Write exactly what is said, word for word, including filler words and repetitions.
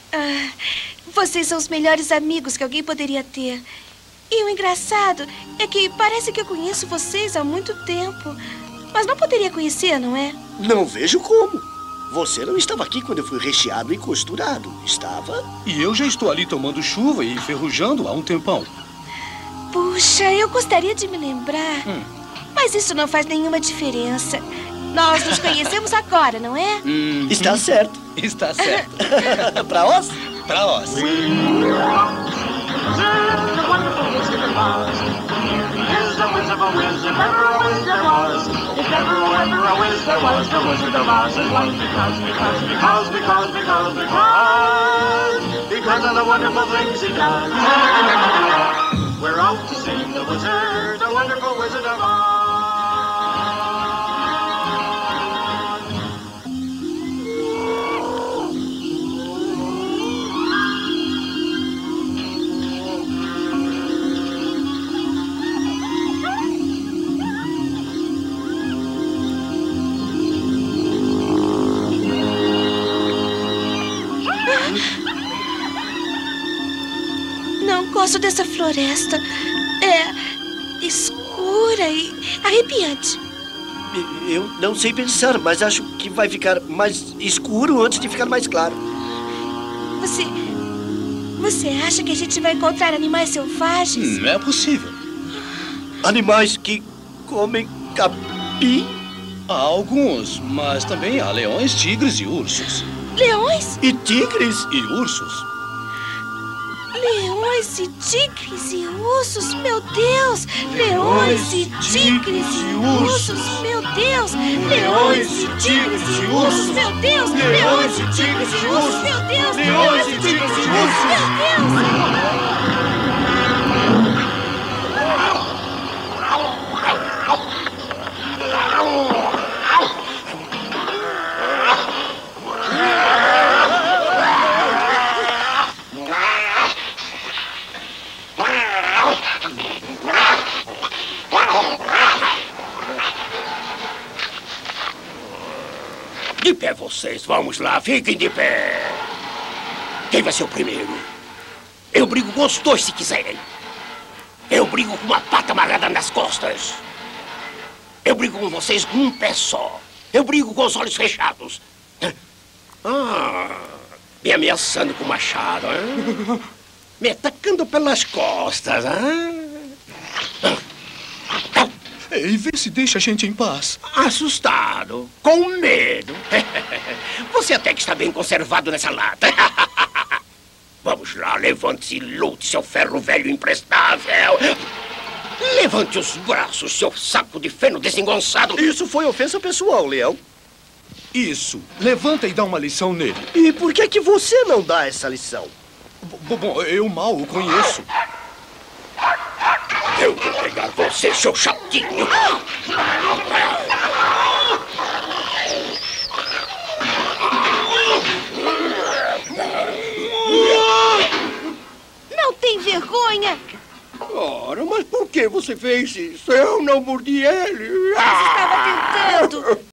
Ah, vocês são os melhores amigos que alguém poderia ter. E o engraçado é que parece que eu conheço vocês há muito tempo. Mas não poderia conhecer, não é? Não vejo como. Você não estava aqui quando eu fui recheado e costurado, estava? E eu já estou ali tomando chuva e enferrujando há um tempão. Puxa, eu gostaria de me lembrar. Hum. Mas isso não faz nenhuma diferença. Nós nos conhecemos agora, não é? Hum, Está certo. Está certo. Pra Oz? Pra Oz. We're off to see the wizard, the wonderful Wizard of Oz. Não gosto dessa floresta. É escura e arrepiante. Eu não sei pensar, mas acho que vai ficar mais escuro antes de ficar mais claro. Você... Você acha que a gente vai encontrar animais selvagens? Não é possível. Animais que comem capim? Há alguns, mas também há leões, tigres e ursos. Leões? E tigres? E ursos. Leões e tigres e ursos, meu Deus! Leões e tigres e ursos, meu Deus! Leões e tigres e ursos, meu Deus! Leões e tigres e ursos, meu Deus! Leões e tigres e ursos, meu Deus! De pé vocês, vamos lá, fiquem de pé. Quem vai ser o primeiro? Eu brigo com os dois se quiserem. Eu brigo com uma pata amarrada nas costas. Eu brigo com vocês com um pé só. Eu brigo com os olhos fechados. Ah, me ameaçando com o machado, hein? Me atacando pelas costas, hein? Ei, vê se deixa a gente em paz. Assustado, com medo. Você até que está bem conservado nessa lata. Vamos lá, levante-se e lute, seu ferro velho imprestável. Levante os braços, seu saco de feno desengonçado. Isso foi ofensa pessoal, Leão. Isso. Levanta e dá uma lição nele. E por que que você não dá essa lição? B- bom, eu mal o conheço. Eu vou pegar você, seu chatinho. Não tem vergonha? Ora, mas por que você fez isso? Eu não mordi ele. Mas estava tentando.